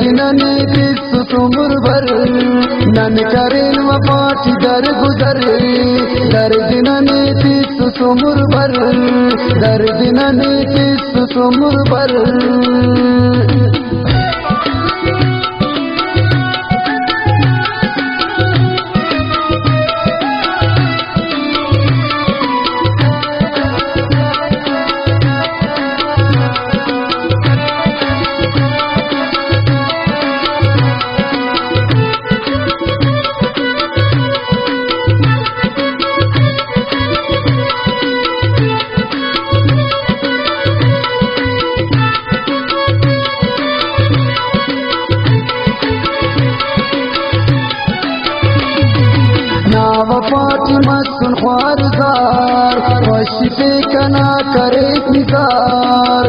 ननी तिस सुमुर भर नन करेन वफाटी दर गुजर दर्द ननी तिस सुमुर भर दर्द ननी तिस सुमुर भर वफाटी मस्तुन ख्वारजार वशिफे कना करे निजार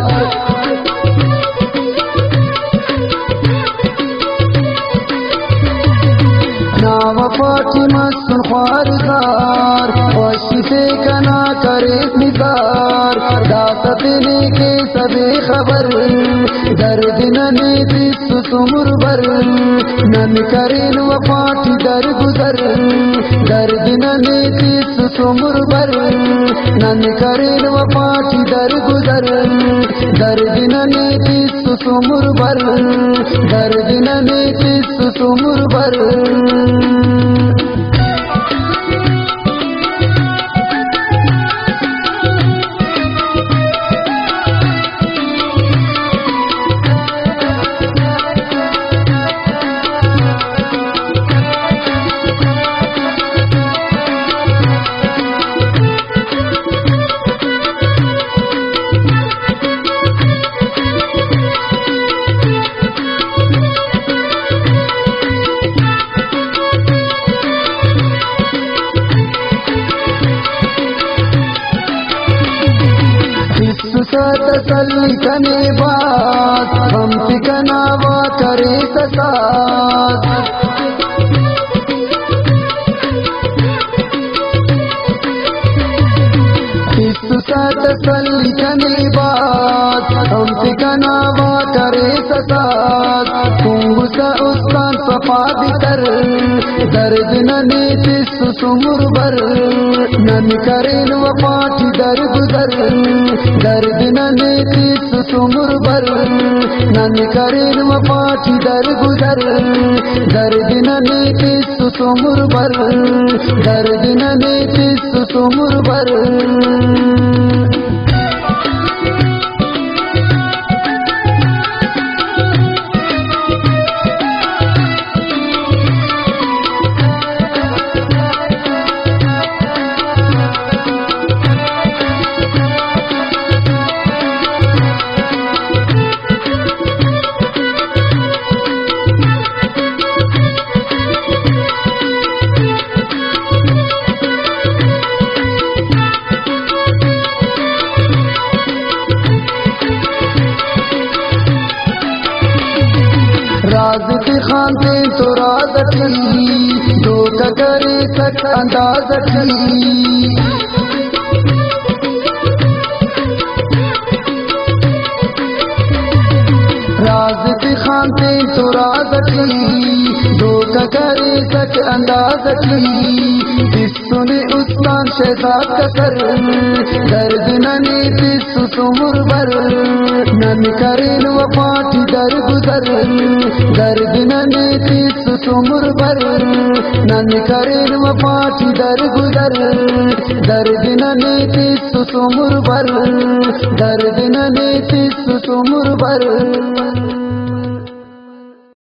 ना वफाटी मस्तुन ख्वारजार वशिफे कना करे निजार दात देने के सबे खबर दर्द ननी तिस सुमुर भर नन करेन वफाटी दर गुजर दर्द ननी तिस सुमुर भर नन करेन वफाटी दर गुजर दर्द ननी तिस सुमुर भर दर्द ननी तिस सुमुर भर तसल्ली कने बात हम ठिकाना वा करे ससात तसल्ली कने बात हम ठिकाना वा करे ससात कुंगुसा उस्तान सफा बितर दर्द ननी तिस सुमुर भर नन करेन वफाटी दर गुजर दर्द ननी तिस सुमुर भर नन करेन वफाटी दर गुजर दर्द ननी तिस सुमुर भर दर्द ननी तिस सुमुर भर राज की खानते तो राज थी धोखा करे सक अंदाज थी राज की खानते तो राज थी धोखा करे सक अंदाज थी सुने उस्तान शहजाद का सर दर्द ननी तिस सुमुर भर नन करेन वफाटी दर गुजर दर्द ननी तिस सुमुर भर नन करेन वफाटी दर गुजर दर्द ननी तिस सुमुर भर दर्द ननी तिस सुमुर भर